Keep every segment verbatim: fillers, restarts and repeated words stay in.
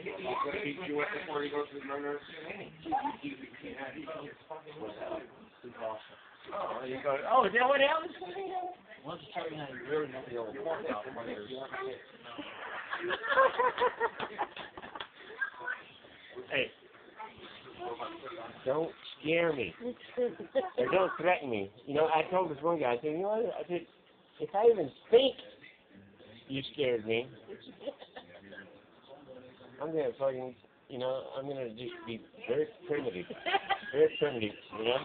Beat you up before he goes to the murder. Oh, you go, oh, is that what happened? Once you start having really the old workout players. Hey, don't scare me. Or don't threaten me. You know, I told this one guy, I said, you know what? I said, if I even think you scared me, I'm going to fucking, you know, I'm going to just be very primitive. Very primitive, you know?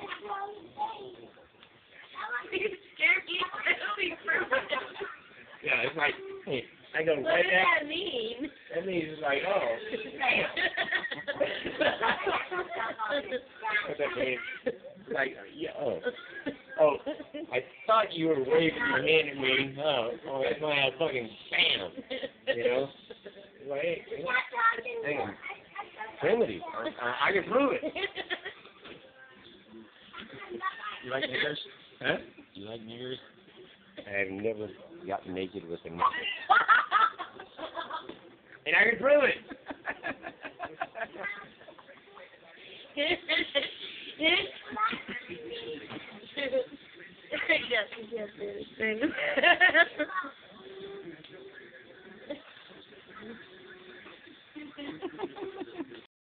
You scared me. It'll be primitive. Yeah, it's like, hey, I go, What right does back. that mean? That means it's like, oh. What that means? Like, yeah, oh. Oh, I thought you were waving your hand at me. Oh, oh that's why I fucking bam. You know? Like, hey, damn. Primitive. I, I, I can prove it. You like niggers? Huh? You like niggers? I have never gotten naked with a nigger. And I can prove it. Yes, yes, yes.